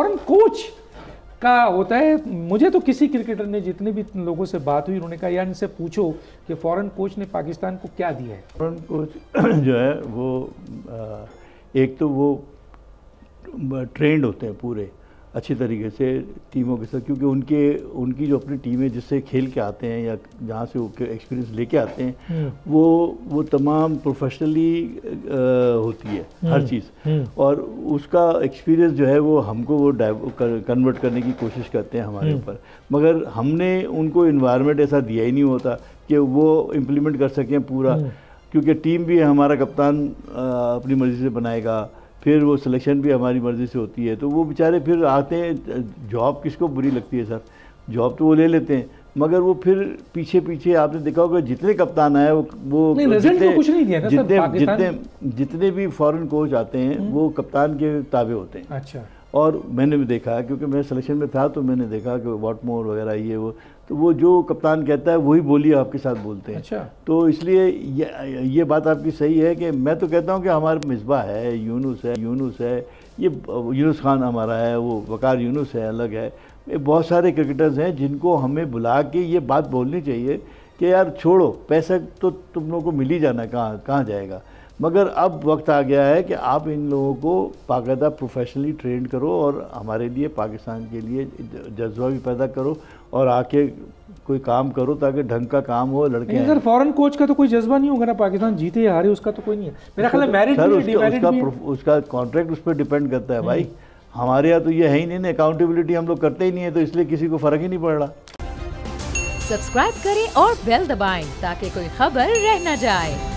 Foreign coach का होता है। मुझे तो किसी क्रिकेटर ने, जितने भी लोगों से बात हुई, उन्होंने कहा यार इनसे पूछो कि फॉरेन कोच ने पाकिस्तान को क्या दिया है। फॉरेन कोच जो है वो एक तो वो ट्रेंड होते हैं पूरे अच्छी तरीके से टीमों के साथ, क्योंकि उनकी जो अपनी टीमें जिससे खेल के आते हैं या जहाँ से वो एक्सपीरियंस लेके आते हैं वो तमाम प्रोफेशनली होती है हर चीज़, और उसका एक्सपीरियंस जो है वो हमको वो कन्वर्ट करने की कोशिश करते हैं हमारे ऊपर, मगर हमने उनको इन्वायरमेंट ऐसा दिया ही नहीं होता कि वो इम्प्लीमेंट कर सकें पूरा, क्योंकि टीम भी हमारा कप्तान अपनी मर्ज़ी से बनाएगा, फिर वो सिलेक्शन भी हमारी मर्ज़ी से होती है, तो वो बेचारे फिर आते हैं। जॉब किसको बुरी लगती है सर, जॉब तो वो ले लेते हैं, मगर वो फिर पीछे पीछे आपने देखा होगा जितने कप्तान आए वो जितने भी फॉरेन कोच आते हैं वो कप्तान के ताबे होते हैं। अच्छा। और मैंने भी देखा, क्योंकि मैं सिलेक्शन में था, तो मैंने देखा कि वॉटमोर वगैरह ये वो जो कप्तान कहता है वही बोली आपके साथ बोलते हैं। अच्छा। तो इसलिए ये बात आपकी सही है कि मैं तो कहता हूँ कि हमारे मिसबा है, यूनुस है, ये यूनुस खान हमारा है, वो वकार यूनुस है, अलग है, बहुत सारे क्रिकेटर्स हैं जिनको हमें बुला के ये बात बोलनी चाहिए कि यार छोड़ो, पैसा तो तुम लोगों को मिल ही जाना, कहाँ जाएगा, मगर अब वक्त आ गया है कि आप इन लोगों को बाकायदा प्रोफेशनली ट्रेन करो और हमारे लिए, पाकिस्तान के लिए जज्बा भी पैदा करो और आके कोई काम करो ताकि ढंग का काम हो। लड़के अगर फॉरेन कोच का तो कोई जज्बा नहीं होगा ना, पाकिस्तान जीते या हारे उसका तो कोई नहीं है मेरा ख्याल है। मैरिट उसका कॉन्ट्रैक्ट उस पर डिपेंड करता है भाई। हमारे यहाँ तो ये है ही नहीं ना, अकाउंटेबिलिटी हम लोग करते ही नहीं है, तो इसलिए किसी को फर्क ही नहीं पड़ रहा। सब्सक्राइब करें और बेल दबाएं ताकि कोई खबर रह न जाए।